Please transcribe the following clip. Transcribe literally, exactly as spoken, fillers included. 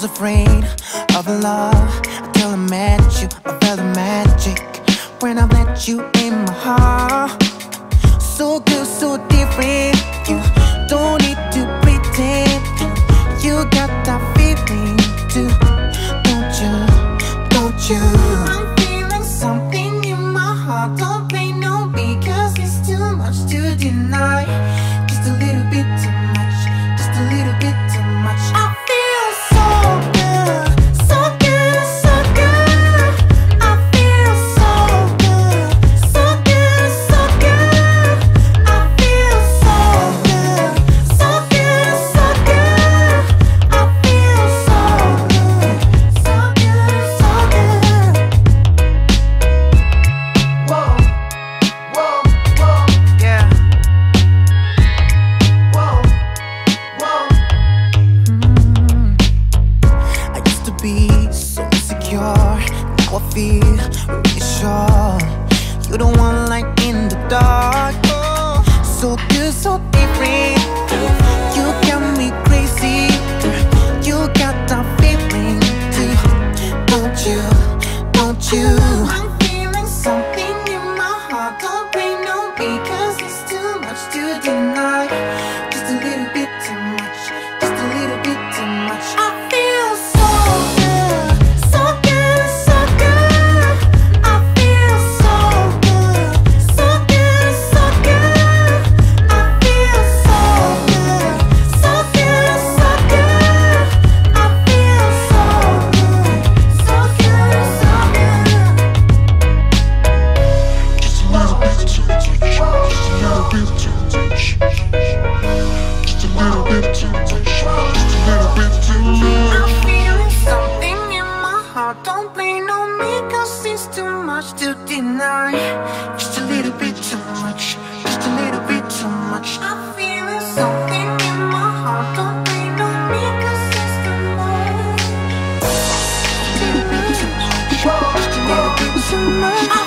was afraid of love until I met you. I felt the magic when I met you in my heart. So good, so different. You don't need to pretend. You got that feeling too, don't you? Don't you? I'm feeling something in my heart. Don't blame no, because it's too much to deny. Just a little bit too much. Just a little bit too much. I feel so good, so good, so good. I feel so good, so good, so good. I feel so good, so good, so good. I feel so good, so good, so good. Whoa, whoa, whoa, yeah. Whoa, whoa. Mm. I used to be so insecure. Now I feel reassured. You the one like in the dark. So good, so different. You got me crazy. You got that feeling too, don't you? Don't you? I'm feeling something in my heart. Don't blame no, because it's too much to deny. Just a little bit too much. Just a little bit too much. I feel so good, so good, so good. I feel so good, so good, so good. I feel so good, so good, so good. I feel so good, so good, so good. Just a little bit too much. Just a little bit too much. Just a little bit too much. Just a little bit too much. I'm feeling something in my heart. Don't blame no, me, cause it's too much to deny. Just a little bit too much. Just a little bit too much. I'm feeling something in my heart. Don't blame no, me, cause it's too much. Just a little bit too much. Just a little bit too much.